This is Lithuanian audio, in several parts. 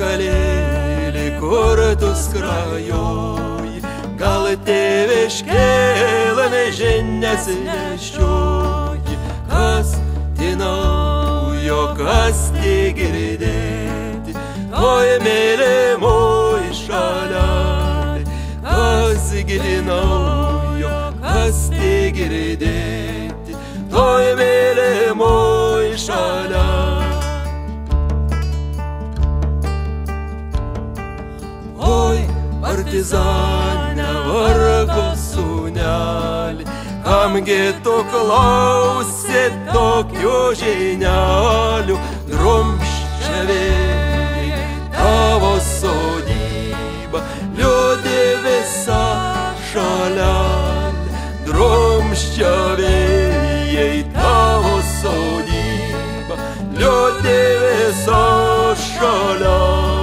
sakalėlį, kur tu skrajoj, gal tėviškėlą nežinias nešioji, kas tai naujo, kas tai girdėti, toj mylimoj šalelį, kas gili naujo, kas tai girdėti, toj mylimoj šalelį. Oi, partizane, vargo sūneli, kamgi tu klausė tokių žinielių, drumsčia vėjai tavo sodybą, liūdi visa šalelė, drumsčia vėjai tavo sodybą, liūdi visa šalelė.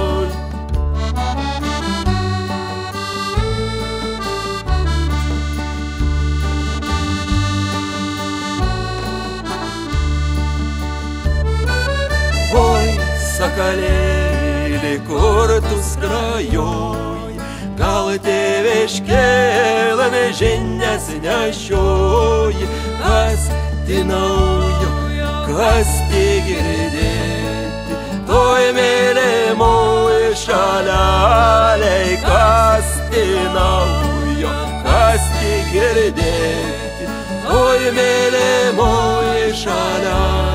Sakalėlį, kur tu skrajoj, gal tėviškėlą nežinias nešioji, kas tai naujo, kas tai girdėti, toj mylimoj šalelėj, kas tai naujo, kas tai girdėti, toj mylimoj šalelėj.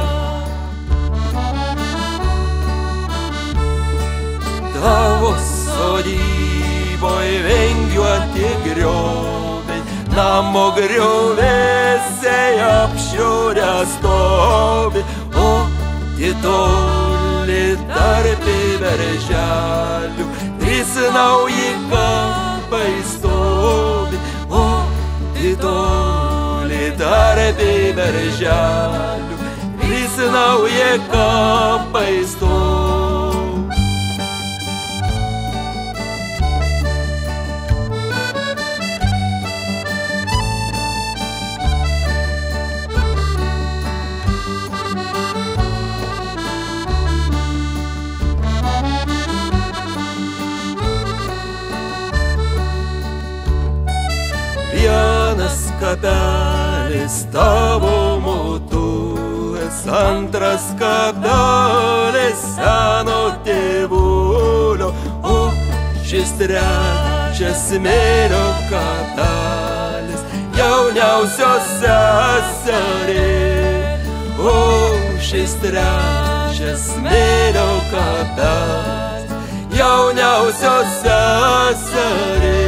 Tavo sodyboj vingiuoti grioviai, namo griovėse apšiurę stovi, o titoli tarp berželių, trys nauji kapai stovi, o titoli tarp berželių, trys nauji kapai stovi. Vienas kapelis tavo motuvės, antras kapelis seno tėvulio, o šis trečias smėlio kapelis jauniausios seserės, o šis trečias smėlio kapelis jauniausios seserės.